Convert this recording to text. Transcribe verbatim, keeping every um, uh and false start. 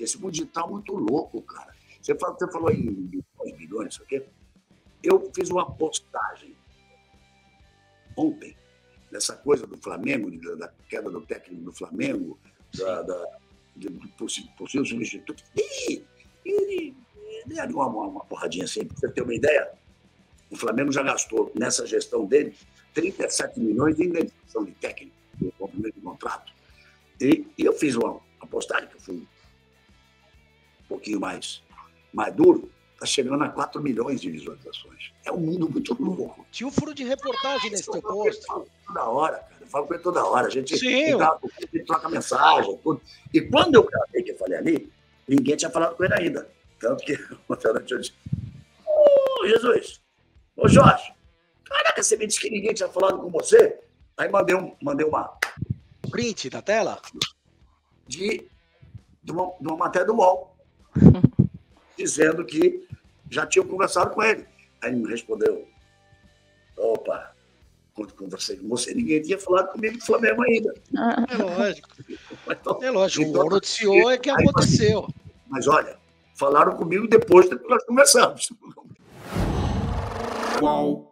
esse mundo digital é muito louco, cara. Você, fala, você falou em milhões, bilhões, isso aqui. Eu fiz uma postagem ontem, dessa coisa do Flamengo, da queda do técnico do Flamengo, da, da, do possível substituto. E, e, e uma, uma porradinha assim, para você ter uma ideia. O Flamengo já gastou, nessa gestão dele, trinta e sete milhões de indenização de técnico, no cumprimento de contrato. E, e eu fiz uma, uma postagem que eu fui um pouquinho mais, mais duro, está chegando a quatro milhões de visualizações. É um mundo muito louco. Tinha um furo de reportagem nesse teu post. Eu falo toda hora, cara. Eu falo com ele toda hora. A gente, Sim, a gente troca mensagem, tudo. E quando eu gravei, que eu falei ali, ninguém tinha falado com ele ainda. Tanto que ontem à noite eu disse: Ô, Jesus, ô Jorge, caraca, você me disse que ninguém tinha falado com você? Aí mandei, um, mandei uma... print da tela? De, de, uma, de uma matéria do U O L. Dizendo que já tinham conversado com ele. Aí ele me respondeu: opa, quando conversei com você, ninguém tinha falado comigo do Flamengo ainda. É lógico. Então, é lógico, então, o noticiou é que aconteceu. Mas olha, falaram comigo depois que nós conversamos. Uau.